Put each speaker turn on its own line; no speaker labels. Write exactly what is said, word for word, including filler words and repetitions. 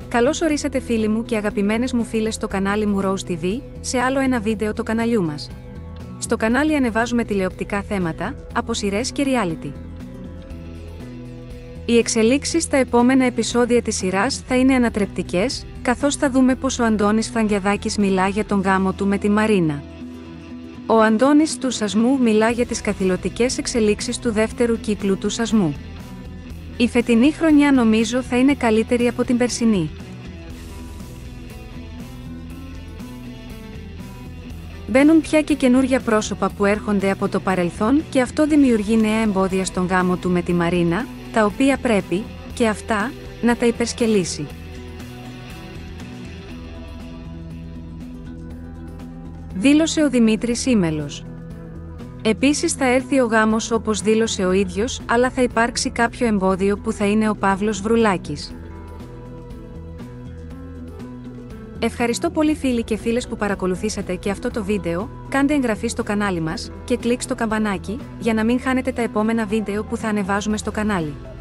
Καλώς ορίσατε φίλοι μου και αγαπημένες μου φίλες στο κανάλι μου Rose τι βι, σε άλλο ένα βίντεο του καναλιού μας. Στο κανάλι ανεβάζουμε τηλεοπτικά θέματα, από σειρές και reality. Οι εξελίξεις στα επόμενα επεισόδια της σειράς θα είναι ανατρεπτικές, καθώς θα δούμε πως ο Αντώνης Φραγκιαδάκης μιλά για τον γάμο του με τη Μαρίνα. Ο Αντώνης του Σασμού μιλά για τις καθηλωτικές εξελίξεις του δεύτερου κύκλου του Σασμού. Η φετινή χρονιά νομίζω θα είναι καλύτερη από την περσινή. Μπαίνουν πια και καινούρια πρόσωπα που έρχονται από το παρελθόν και αυτό δημιουργεί νέα εμπόδια στον γάμο του με τη Μαρίνα, τα οποία πρέπει, και αυτά, να τα υπερσκελίσει. Δήλωσε ο Δημήτρης Ήμελος. Επίσης θα έρθει ο γάμος όπως δήλωσε ο ίδιος, αλλά θα υπάρξει κάποιο εμπόδιο που θα είναι ο Παύλος Βρουλάκης. Ευχαριστώ πολύ φίλοι και φίλες που παρακολουθήσατε και αυτό το βίντεο, κάντε εγγραφή στο κανάλι μας και κλικ στο καμπανάκι για να μην χάνετε τα επόμενα βίντεο που θα ανεβάζουμε στο κανάλι.